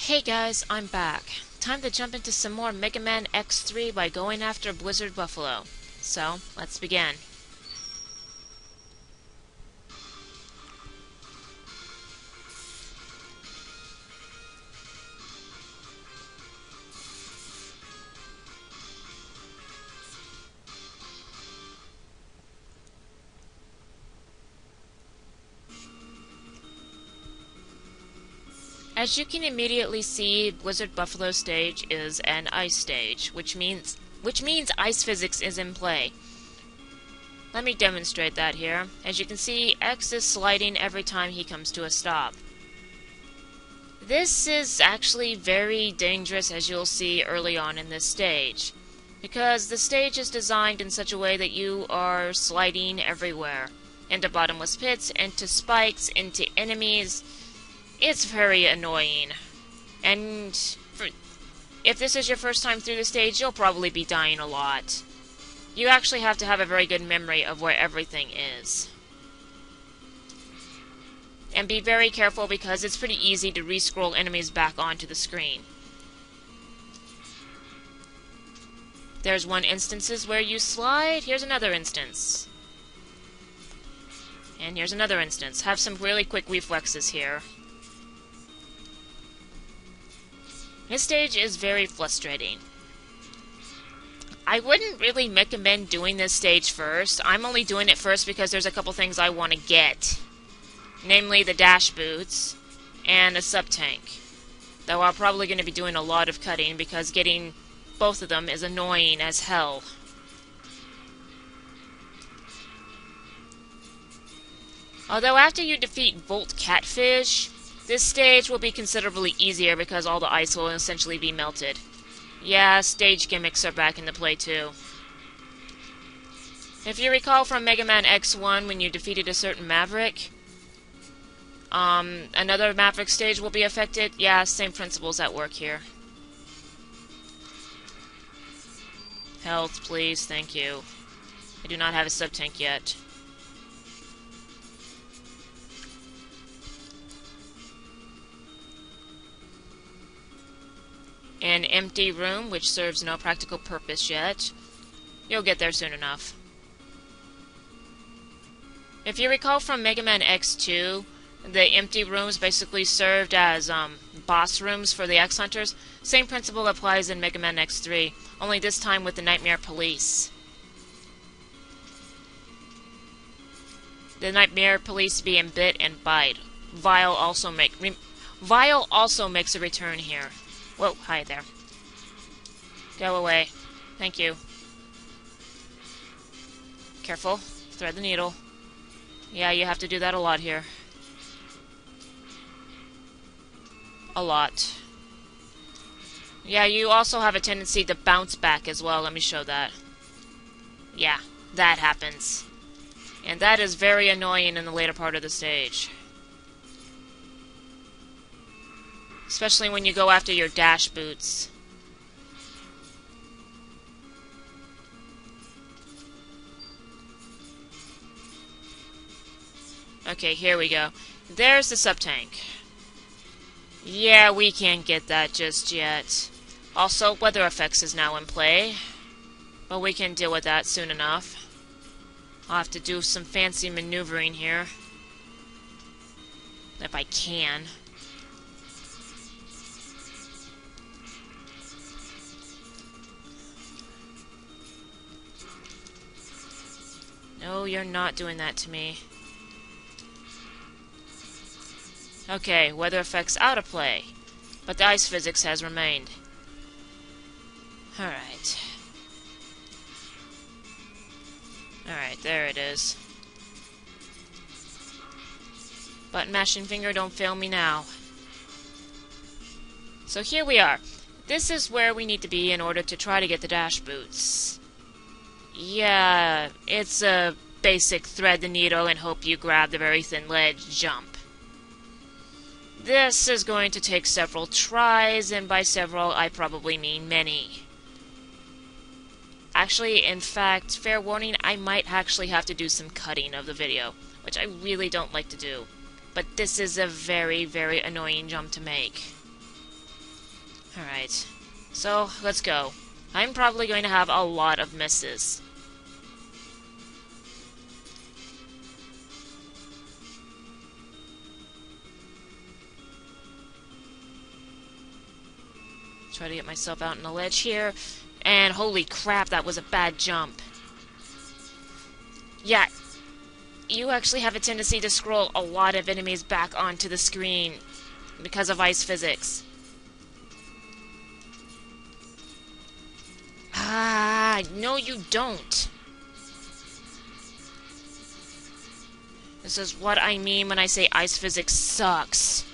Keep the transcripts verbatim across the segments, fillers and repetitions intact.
Hey guys, I'm back. Time to jump into some more Mega Man X three by going after Blizzard Buffalo. So, let's begin. As you can immediately see, Blizzard Buffalo stage is an ice stage, which means which means ice physics is in play. Let me demonstrate that here. As you can see, X is sliding every time he comes to a stop. This is actually very dangerous, as you'll see early on in this stage, because the stage is designed in such a way that you are sliding everywhere, into bottomless pits, into spikes, into enemies. It's very annoying, and for, if this is your first time through the stage, you'll probably be dying a lot. You actually have to have a very good memory of where everything is. And be very careful because it's pretty easy to re-scroll enemies back onto the screen. There's one instance where you slide, here's another instance. And here's another instance. Have some really quick reflexes here. This stage is very frustrating. I wouldn't really recommend doing this stage first. I'm only doing it first because there's a couple things I want to get. Namely the dash boots and a sub-tank. Though I'm probably going to be doing a lot of cutting because getting both of them is annoying as hell. Although after you defeat Volt Catfish, this stage will be considerably easier because all the ice will essentially be melted. Yeah, stage gimmicks are back into play too. If you recall from Mega Man X one when you defeated a certain Maverick, um, another Maverick stage will be affected. Yeah, same principles at work here. Health, please, thank you. I do not have a sub-tank yet. An empty room, which serves no practical purpose yet. You'll get there soon enough. If you recall from Mega Man X two, the empty rooms basically served as um, boss rooms for the X-Hunters. Same principle applies in Mega Man X three, only this time with the Nightmare Police. The Nightmare Police being Bit and Bite. Vile also make re Vile also makes a return here. Whoa, hi there. Go away. Thank you. Careful. Thread the needle. Yeah, you have to do that a lot here. A lot. Yeah, you also have a tendency to bounce back as well. Let me show that. Yeah, that happens. And that is very annoying in the later part of the stage. Especially when you go after your dash boots. Okay, here we go. There's the sub-tank. Yeah, we can't get that just yet. Also, weather effects is now in play. But we can deal with that soon enough. I'll have to do some fancy maneuvering here. If I can. No, you're not doing that to me. Okay, weather effects out of play. But the ice physics has remained. Alright. Alright, there it is. Button mashing finger, don't fail me now. So here we are. This is where we need to be in order to try to get the dash boots. Yeah, it's a basic thread the needle and hope you grab the very thin ledge jump. This is going to take several tries, and by several I probably mean many. Actually, in fact, fair warning, I might actually have to do some cutting of the video, which I really don't like to do. But this is a very, very annoying jump to make. Alright. So, let's go. I'm probably going to have a lot of misses. Try to get myself out on the ledge here. And holy crap, that was a bad jump. Yeah, you actually have a tendency to scroll a lot of enemies back onto the screen because of ice physics. Ah, no you don't. This is what I mean when I say ice physics sucks.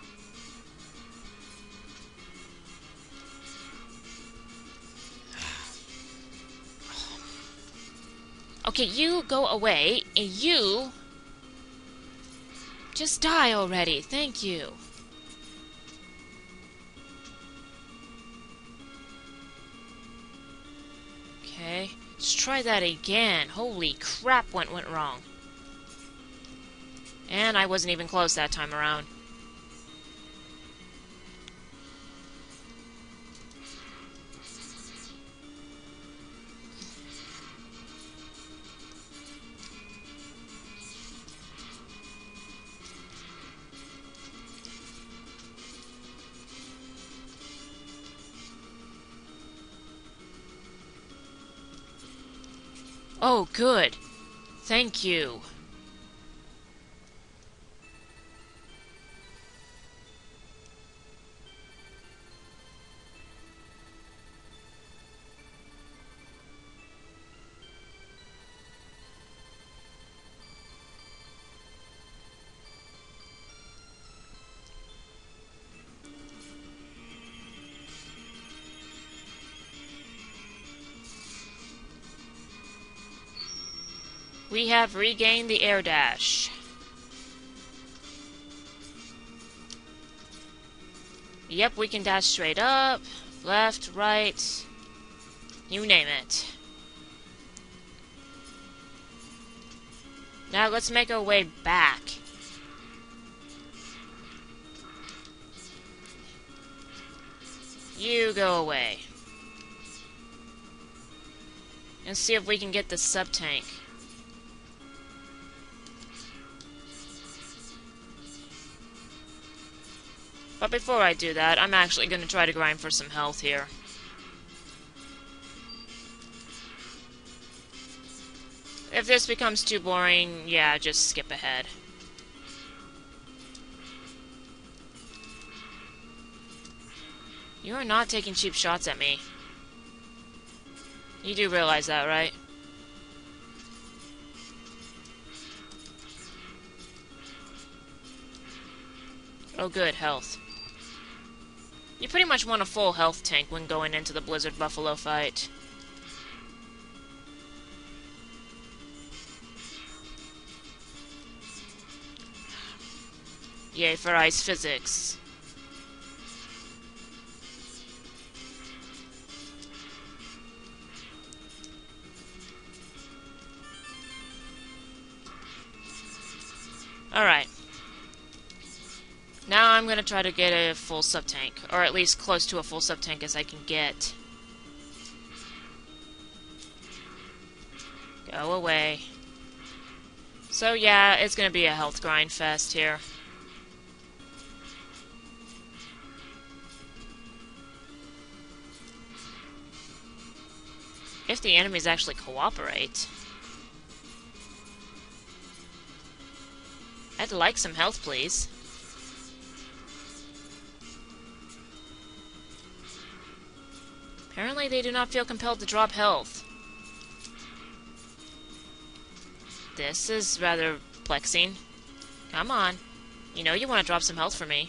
Okay, you go away, and you... just die already, thank you. Okay, let's try that again. Holy crap, what went wrong? And I wasn't even close that time around. Oh, good. Thank you. We have regained the air dash. Yep, we can dash straight up, left, right, you name it. Now let's make our way back. You go away. And see if we can get the sub-tank. But before I do that, I'm actually going to try to grind for some health here. If this becomes too boring, yeah, just skip ahead. You are not taking cheap shots at me. You do realize that, right? Oh good, health. You pretty much want a full health tank when going into the Blizzard Buffalo fight. Yay for ice physics. Alright. Now I'm gonna try to get a full sub-tank, or at least close to a full sub-tank as I can get. Go away. So yeah, it's gonna be a health grind fest here. If the enemies actually cooperate. I'd like some health, please. Apparently they do not feel compelled to drop health. This is rather perplexing. Come on. You know you want to drop some health for me.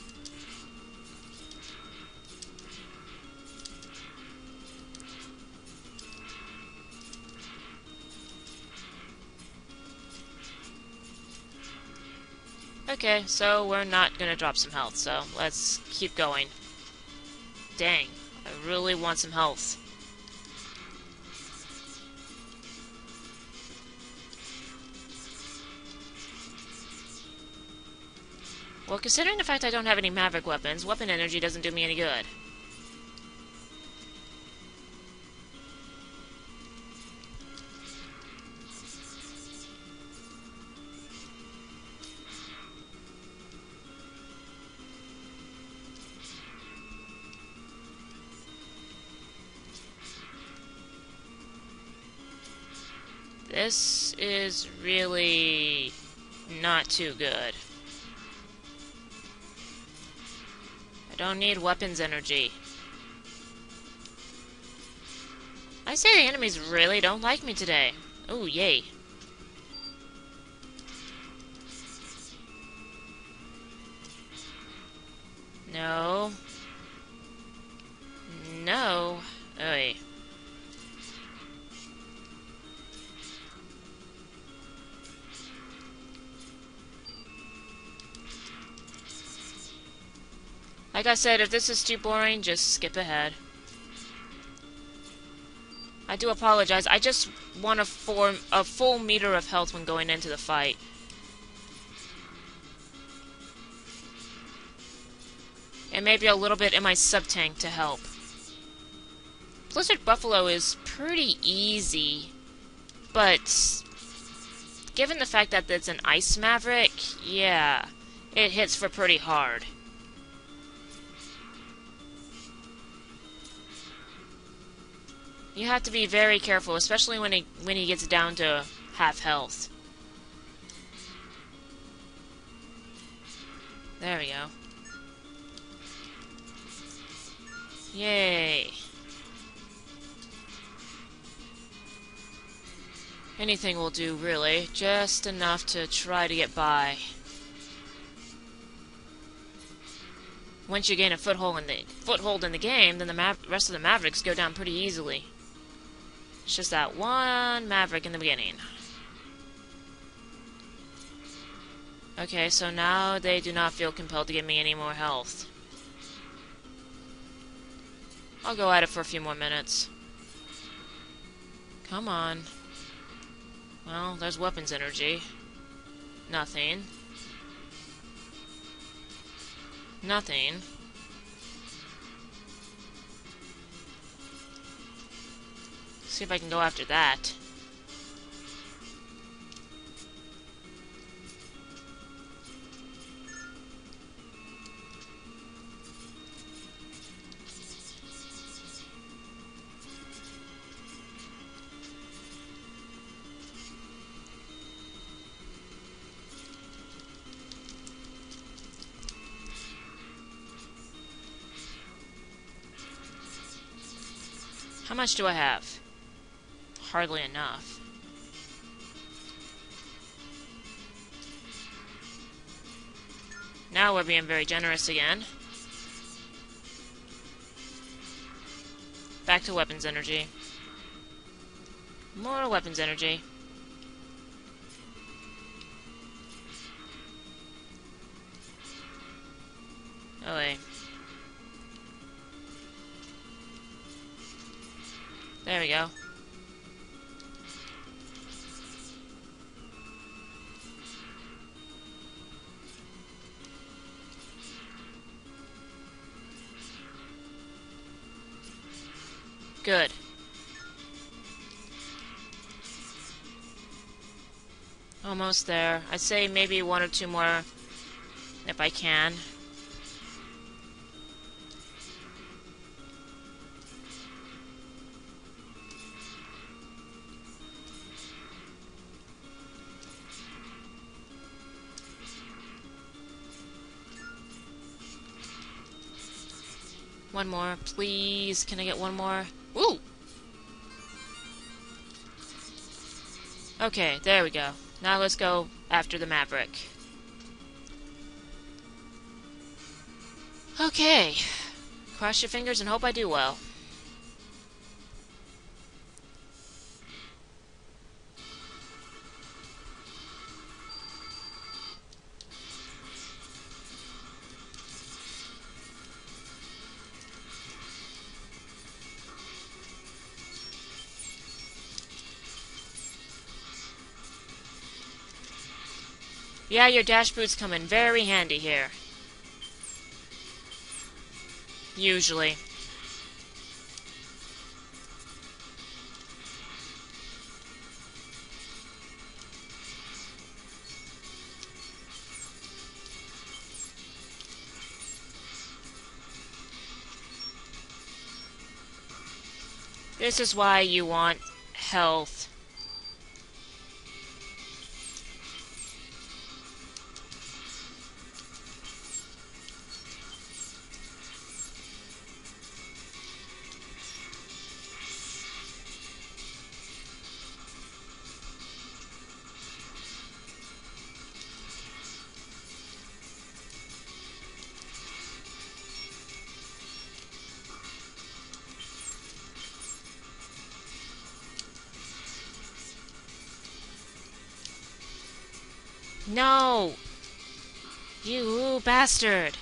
Okay, so we're not gonna drop some health, so let's keep going. Dang, I really want some health. Well, considering the fact I don't have any Maverick weapons, weapon energy doesn't do me any good. This is really not too good. I don't need weapons energy. I say the enemies really don't like me today. Oh, yay. No. No. Oy. Like I said, if this is too boring, just skip ahead. I do apologize. I just want a, form, a full meter of health when going into the fight. And maybe a little bit in my sub-tank to help. Blizzard Buffalo is pretty easy, but given the fact that it's an Ice Maverick, yeah, it hits for pretty hard. You have to be very careful, especially when he when he gets down to half health. There we go. Yay. Anything will do, really. Just enough to try to get by. Once you gain a foothold in the foothold in the game, then the ma rest of the Mavericks go down pretty easily. It's just that one Maverick in the beginning. Okay, so now they do not feel compelled to give me any more health. I'll go at it for a few more minutes. Come on. Well, there's weapons energy. Nothing. Nothing. See if I can go after that. How much do I have? Hardly enough. Now we're being very generous again. Back to weapons energy. More weapons energy. Oh wait. There we go. Good. Almost there. I'd say maybe one or two more if I can. One more, please. Can I get one more? Woo! Okay, there we go. Now let's go after the Maverick. Okay. Cross your fingers and hope I do well. Yeah, your dash boots come in very handy here. Usually. This is why you want health. No! You bastard!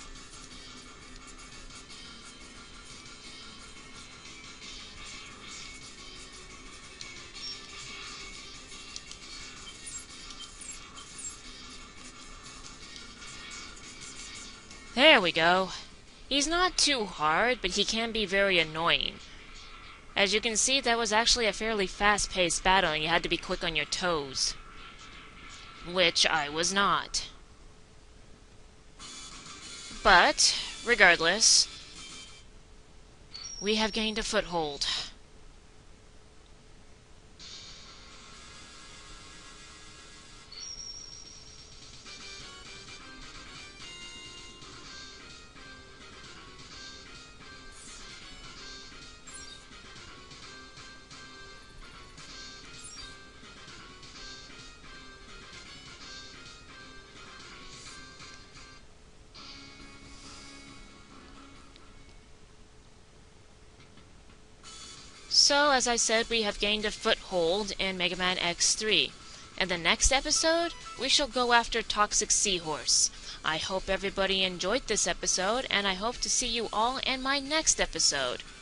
There we go. He's not too hard, but he can be very annoying. As you can see, that was actually a fairly fast-paced battle, and you had to be quick on your toes. Which I was not. But, regardless, we have gained a foothold. So, as I said, we have gained a foothold in Mega Man X three. In the next episode, we shall go after Toxic Seahorse. I hope everybody enjoyed this episode, and I hope to see you all in my next episode.